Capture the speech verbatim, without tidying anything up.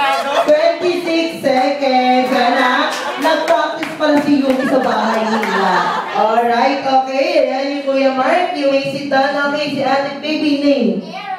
twenty-six seconds. Anak, nag-practice pala si Yuki sa bahay nila. Alright, okay. Ayan yung Kuya Mark. You may sit down. Okay, si Ate Baby name.